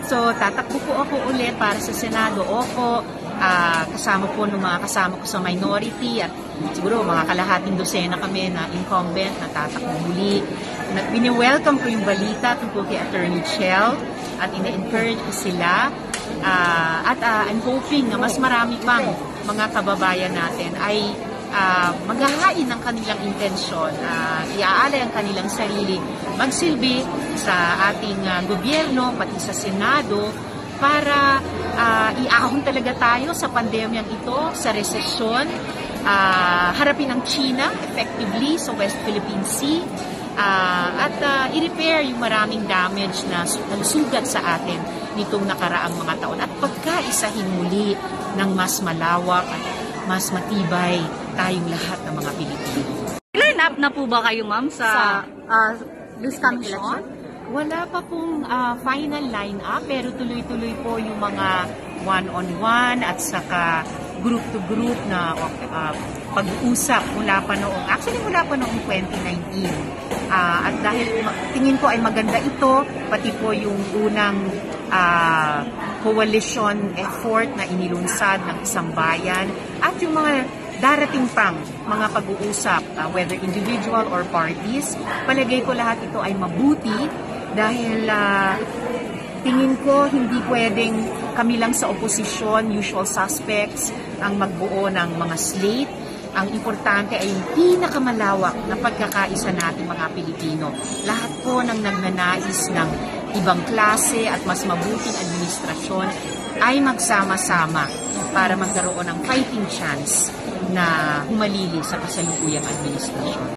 So, tatakbo po ako ulit para sa Senado. Opo, kasama po ng mga kasama ko sa minority at siguro mga kalahating dosena kami na incumbent na tatakbo muli. Bini-welcome ko yung balita tungkol kay Attorney Chel at ina-encourage ko sila. I'm hoping na mas marami pang mga kababayan natin ay maghahain ng kanilang intensyon, iaalay ang kanilang sarili, magsilbi sa ating gobyerno, pati sa Senado, para iahon talaga tayo sa pandemyang ito, sa resesyon, harapin ang China effectively sa West Philippine Sea, at i-repair yung maraming damage na nagsugat sa atin nitong nakaraang mga taon at pagkaisahin muli ng mas malawak at mas matibay tayong lahat ng mga Pilipino. Line up na po ba kayo, ma'am, sa this coming election? Wala pa pong final line-up, pero tuloy-tuloy po yung mga one-on-one at saka group-to-group na pag-uusap mula pa noong 2019. At dahil tingin ko ay maganda ito, pati po yung unang coalition effort na inilunsad ng isang bayan at yung mga darating pang mga pag-uusap, whether individual or parties, palagay ko lahat ito ay mabuti dahil tingin ko hindi pwedeng kami lang sa oposisyon, usual suspects, ang magbuo ng mga slate. Ang importante ay yung pinakamalawak na pagkakaisa natin mga Pilipino. Lahat po ng nagnanais ng ibang klase at mas mabuting administrasyon ay magsama-sama para magkaroon ng fighting chance na humalili sa kasalukuyang administrasyon.